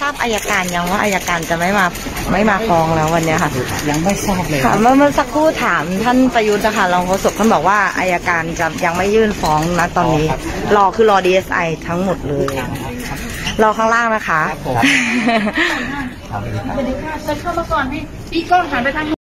ทราบอัยการยังว่าอัยการจะไม่มาฟ้องแล้ววันนี้ค่ะยังไม่ทราบเลยค่ะเมื่อสักครู่ถามท่านประยุทธ์นะคะรองโฆษกท่านบอกว่าอัยการจะยังไม่ยื่นฟ้องนะตอนนี้รอ DSI ทั้งหมดเลยรอข้างล่างนะคะสวัสดีค่ะจะเข้ามาก่อนพี่กล้องหันไปทาง